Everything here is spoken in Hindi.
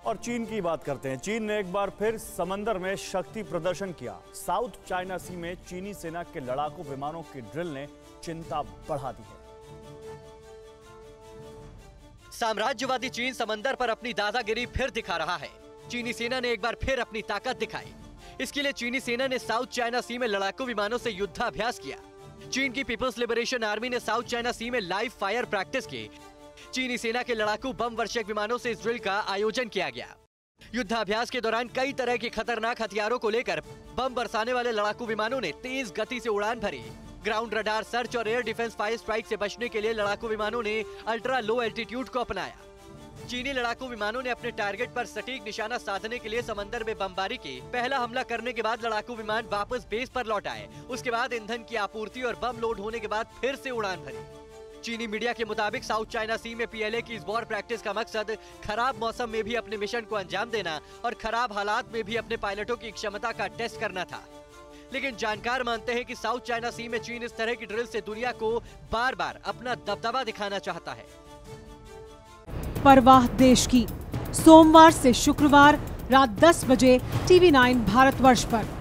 और चीन की बात करते हैं। चीन ने एक बार फिर समंदर में शक्ति प्रदर्शन किया। साउथ चाइना सी में चीनी सेना के लड़ाकू विमानों की ड्रिल ने चिंता बढ़ा दी है। साम्राज्यवादी चीन समंदर पर अपनी दादागिरी फिर दिखा रहा है। चीनी सेना ने एक बार फिर अपनी ताकत दिखाई। इसके लिए चीनी सेना ने साउथ चाइना सी में लड़ाकू विमानों से युद्धाभ्यास किया। चीन की पीपल्स लिबरेशन आर्मी ने साउथ चाइना सी में लाइव फायर प्रैक्टिस की। चीनी सेना के लड़ाकू बम वर्षक विमानों से इस ड्रिल का आयोजन किया गया। युद्धाभ्यास के दौरान कई तरह के खतरनाक हथियारों को लेकर बम बरसाने वाले लड़ाकू विमानों ने तेज गति से उड़ान भरी। ग्राउंड रडार सर्च और एयर डिफेंस फायर स्ट्राइक से बचने के लिए लड़ाकू विमानों ने अल्ट्रा लो एल्टीट्यूड को अपनाया। चीनी लड़ाकू विमानों ने अपने टारगेट पर सटीक निशाना साधने के लिए समंदर में बमबारी की। पहला हमला करने के बाद लड़ाकू विमान वापस बेस पर लौट आए। उसके बाद ईंधन की आपूर्ति और बम लोड होने के बाद फिर से उड़ान भरी। चीनी मीडिया के मुताबिक साउथ चाइना सी में पीएलए की इस वॉर प्रैक्टिस का मकसद खराब मौसम में भी अपने मिशन को अंजाम देना और खराब हालात में भी अपने पायलटों की क्षमता का टेस्ट करना था। लेकिन जानकार मानते हैं कि साउथ चाइना सी में चीन इस तरह की ड्रिल से दुनिया को बार बार अपना दबदबा दिखाना चाहता है। परवाह देश की, सोमवार से शुक्रवार रात 10 बजे TV9 भारतवर्ष पर।